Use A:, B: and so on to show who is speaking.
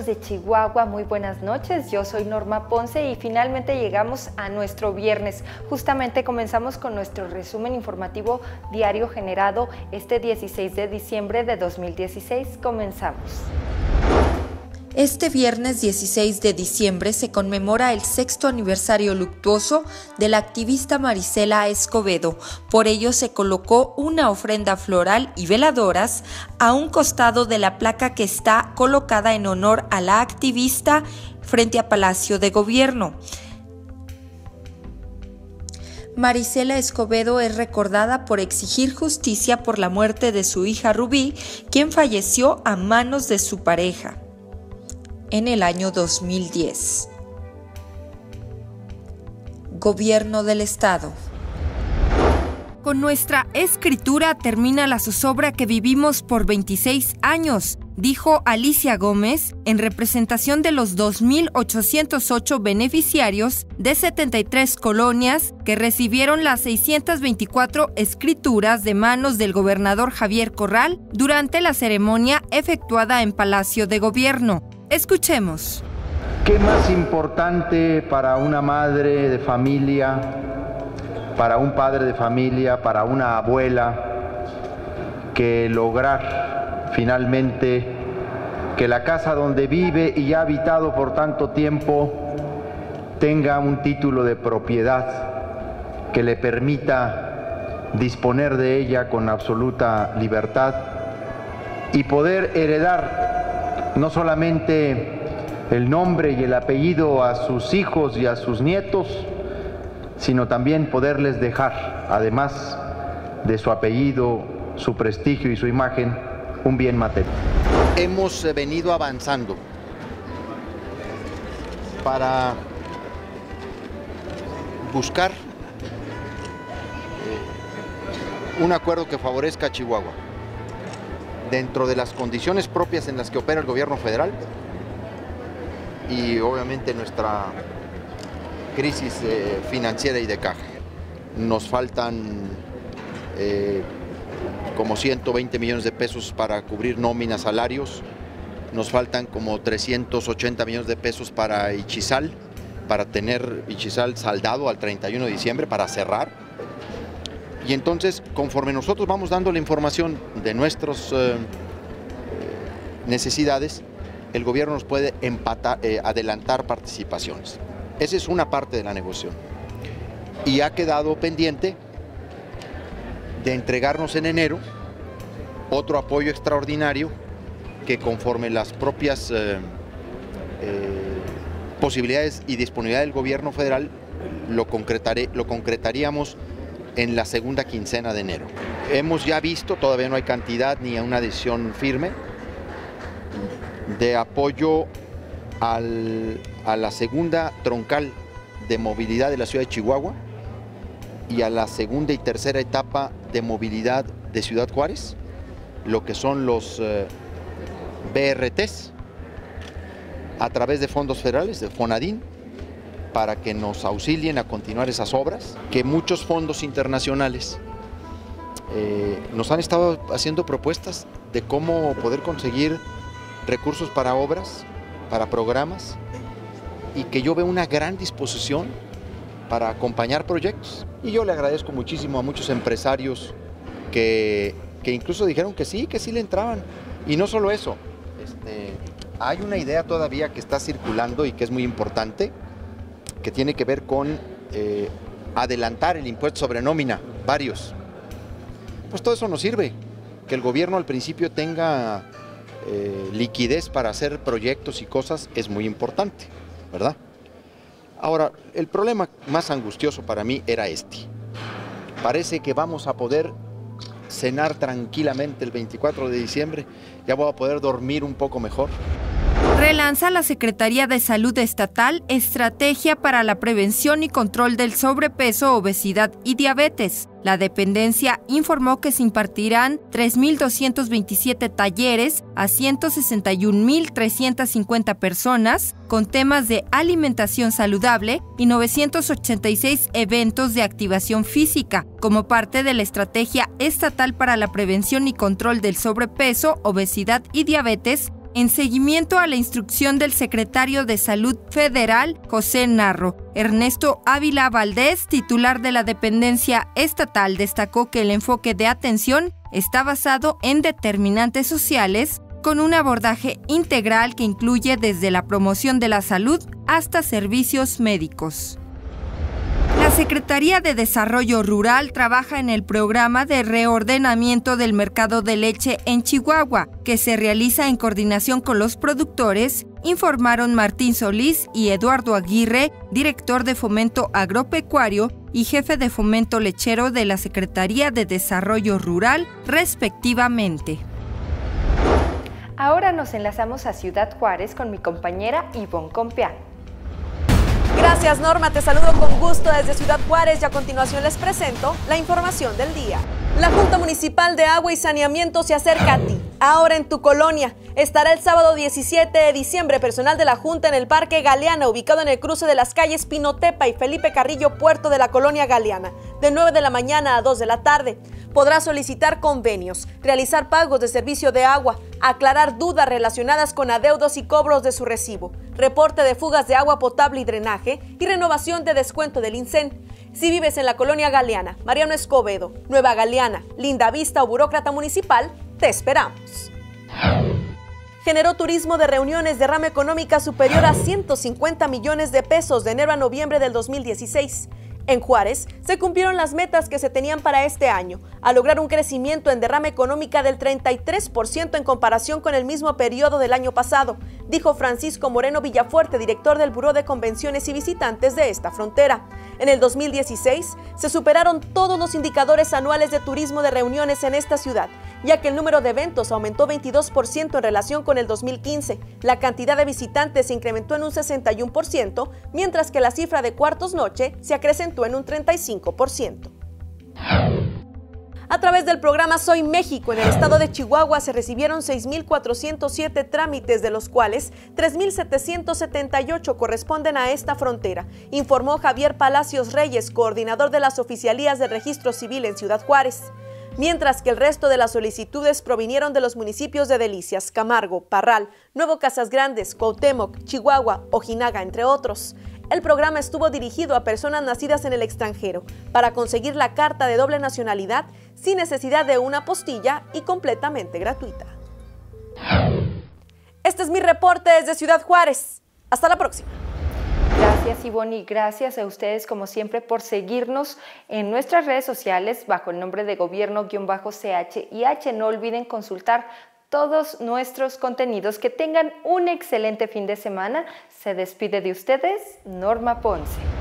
A: de Chihuahua, muy buenas noches. Yo soy Norma Ponce y finalmente llegamos a nuestro viernes. Justamente comenzamos con nuestro resumen informativo diario generado este 16 de diciembre de 2016. Comenzamos.
B: Este viernes 16 de diciembre se conmemora el 6º aniversario luctuoso de la activista Marisela Escobedo. Por ello se colocó una ofrenda floral y veladoras a un costado de la placa que está colocada en honor a la activista frente a Palacio de Gobierno. Marisela Escobedo es recordada por exigir justicia por la muerte de su hija Rubí, quien falleció a manos de su pareja en el año 2010. Gobierno del Estado.
C: Con nuestra escritura termina la zozobra que vivimos por 26 años, dijo Alicia Gómez, en representación de los 2.808 beneficiarios de 73 colonias que recibieron las 624 escrituras de manos del gobernador Javier Corral durante la ceremonia efectuada en Palacio de Gobierno. Escuchemos.
D: ¿Qué más importante para una madre de familia, para un padre de familia, para una abuela, que lograr finalmente que la casa donde vive y ha habitado por tanto tiempo tenga un título de propiedad que le permita disponer de ella con absoluta libertad y poder heredar no solamente el nombre y el apellido a sus hijos y a sus nietos, sino también poderles dejar, además de su apellido, su prestigio y su imagen, un bien material.
E: Hemos venido avanzando para buscar un acuerdo que favorezca a Chihuahua, dentro de las condiciones propias en las que opera el gobierno federal y obviamente nuestra crisis financiera y de caja. Nos faltan como 120 millones de pesos para cubrir nóminas, salarios, nos faltan como 380 millones de pesos para Ixizal, para tener Ixizal saldado al 31 de diciembre, para cerrar. Y entonces, conforme nosotros vamos dando la información de nuestras necesidades, el gobierno nos puede adelantar participaciones. Esa es una parte de la negociación. Y ha quedado pendiente de entregarnos en enero otro apoyo extraordinario que, conforme las propias posibilidades y disponibilidad del gobierno federal, lo concretaríamos en la segunda quincena de enero. Hemos ya visto, todavía no hay cantidad ni una decisión firme, de apoyo a la segunda troncal de movilidad de la ciudad de Chihuahua y a la segunda y tercera etapa de movilidad de Ciudad Juárez, lo que son los BRTs, a través de fondos federales, de Fonadín, para que nos auxilien a continuar esas obras, que muchos fondos internacionales nos han estado haciendo propuestas de cómo poder conseguir recursos para obras, para programas, y que yo veo una gran disposición para acompañar proyectos. Y yo le agradezco muchísimo a muchos empresarios que incluso dijeron que sí le entraban. Y no solo eso, hay una idea todavía que está circulando y que es muy importante, que tiene que ver con adelantar el impuesto sobre nómina, varios. Pues todo eso nos sirve, que el gobierno al principio tenga liquidez para hacer proyectos y cosas es muy importante, ¿verdad? Ahora, el problema más angustioso para mí era este. Parece que vamos a poder cenar tranquilamente el 24 de diciembre, ya voy a poder dormir un poco mejor.
C: Relanza la Secretaría de Salud Estatal estrategia para la prevención y control del sobrepeso, obesidad y diabetes. La dependencia informó que se impartirán 3.227 talleres a 161.350 personas con temas de alimentación saludable y 986 eventos de activación física, como parte de la Estrategia Estatal para la Prevención y Control del Sobrepeso, Obesidad y Diabetes en seguimiento a la instrucción del secretario de Salud Federal, José Narro. Ernesto Ávila Valdés, titular de la dependencia estatal, destacó que el enfoque de atención está basado en determinantes sociales, con un abordaje integral que incluye desde la promoción de la salud hasta servicios médicos. La Secretaría de Desarrollo Rural trabaja en el programa de reordenamiento del mercado de leche en Chihuahua, que se realiza en coordinación con los productores, informaron Martín Solís y Eduardo Aguirre, director de Fomento Agropecuario y jefe de Fomento Lechero de la Secretaría de Desarrollo Rural, respectivamente.
A: Ahora nos enlazamos a Ciudad Juárez con mi compañera Ivonne Compeán.
F: Gracias, Norma, te saludo con gusto desde Ciudad Juárez y a continuación les presento la información del día. La Junta Municipal de Agua y Saneamiento se acerca a ti, ahora en tu colonia. Estará el sábado 17 de diciembre personal de la Junta en el Parque Galeana, ubicado en el cruce de las calles Pinotepa y Felipe Carrillo Puerto de la colonia Galeana, de 9 de la mañana a 2 de la tarde. Podrás solicitar convenios, realizar pagos de servicio de agua, aclarar dudas relacionadas con adeudos y cobros de su recibo, reporte de fugas de agua potable y drenaje y renovación de descuento del INSEN. Si vives en la colonia Galeana, Mariano Escobedo, Nueva Galeana, Linda Vista o Burócrata Municipal, te esperamos. Generó turismo de reuniones derrama económica superior a 150 millones de pesos de enero a noviembre del 2016. En Juárez se cumplieron las metas que se tenían para este año, a lograr un crecimiento en derrama económica del 33% en comparación con el mismo periodo del año pasado, dijo Francisco Moreno Villafuerte, director del Buró de Convenciones y Visitantes de esta frontera. En el 2016 se superaron todos los indicadores anuales de turismo de reuniones en esta ciudad, ya que el número de eventos aumentó 22% en relación con el 2015. La cantidad de visitantes se incrementó en un 61%, mientras que la cifra de cuartos noche se acrecentó en un 35%. A través del programa Soy México, en el estado de Chihuahua se recibieron 6.407 trámites, de los cuales 3.778 corresponden a esta frontera, informó Javier Palacios Reyes, coordinador de las oficialías de registro civil en Ciudad Juárez. Mientras que el resto de las solicitudes provinieron de los municipios de Delicias, Camargo, Parral, Nuevo Casas Grandes, Cuauhtémoc, Chihuahua, Ojinaga, entre otros. El programa estuvo dirigido a personas nacidas en el extranjero para conseguir la carta de doble nacionalidad sin necesidad de una apostilla y completamente gratuita. Este es mi reporte desde Ciudad Juárez. Hasta la próxima.
A: Gracias, Ivonne, y gracias a ustedes como siempre por seguirnos en nuestras redes sociales bajo el nombre de Gobierno-CHIH. No olviden consultar todos nuestros contenidos. Que tengan un excelente fin de semana. Se despide de ustedes Norma Ponce.